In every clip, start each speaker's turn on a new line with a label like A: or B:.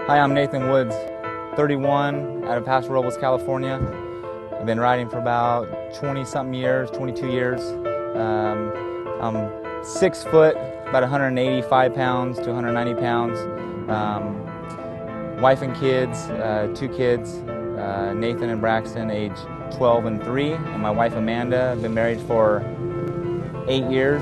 A: Hi, I'm Nathan Woods, 31, out of Paso Robles, California. I've been riding for about 20-something years, 22 years. I'm 6 foot, about 185 pounds to 190 pounds. Wife and kids, 2 kids, Nathan and Braxton, age 12 and 3, and my wife Amanda. I've been married for 8 years.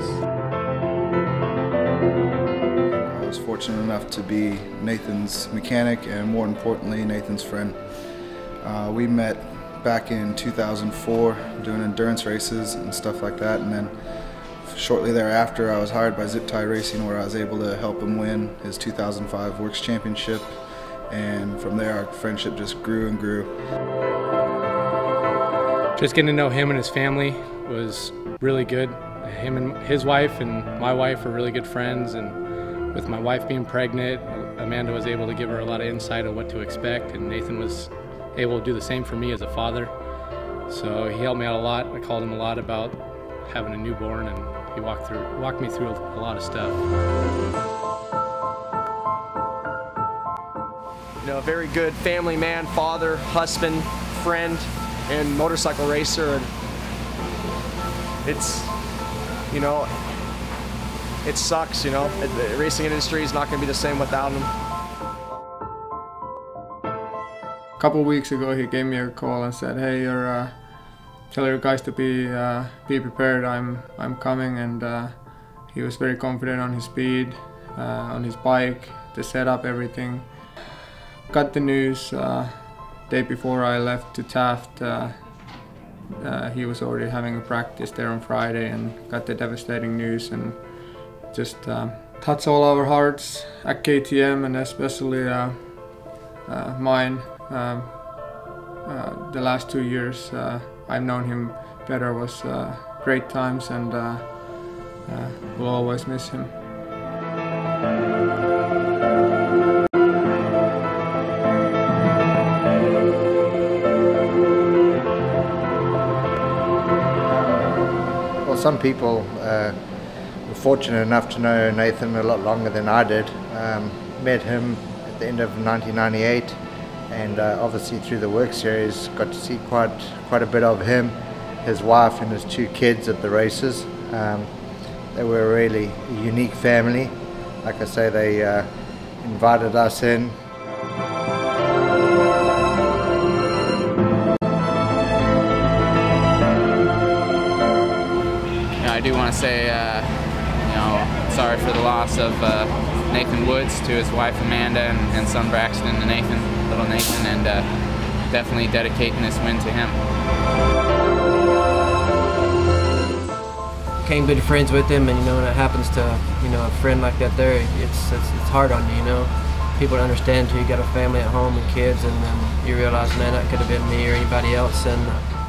B: I was fortunate enough to be Nathan's mechanic and, more importantly, Nathan's friend. We met back in 2004 doing endurance races and stuff like that, and then shortly thereafter I was hired by Zip Tie Racing, where I was able to help him win his 2005 Works Championship, and from there our friendship just grew and grew.
C: Just getting to know him and his family was really good. Him and his wife and my wife were really good friends, and with my wife being pregnant, Amanda was able to give her a lot of insight on what to expect, and Nathan was able to do the same for me as a father. So he helped me out a lot. I called him a lot about having a newborn, and he walked me through a lot of stuff.
D: You know, a very good family man, father, husband, friend, and motorcycle racer. And it's, you know, it sucks, you know. The racing industry is not going to be the same without him.
E: A couple of weeks ago, he gave me a call and said, "Hey, tell your guys to be prepared. I'm coming." And he was very confident on his speed, on his bike, the setup, everything. Got the news day before I left to Taft. He was already having a practice there on Friday, and got the devastating news, and just touched all our hearts at KTM, and especially mine. The last 2 years I've known him better was great times, and we'll always miss him.
F: Well, some people were fortunate enough to know Nathan a lot longer than I did. Met him at the end of 1998, and obviously through the Work Series got to see quite a bit of him, his wife and his 2 kids at the races. They were a really unique family. Like I say, they invited us in.
G: I do want to say, sorry for the loss of Nathan Woods, to his wife Amanda and son Braxton, and Nathan, little Nathan, and definitely dedicating this win to him.
H: Became good friends with him, and when it happens to a friend like that, it's hard on you. People don't understand until you got a family at home and kids, and then you realize, man, that could have been me or anybody else, and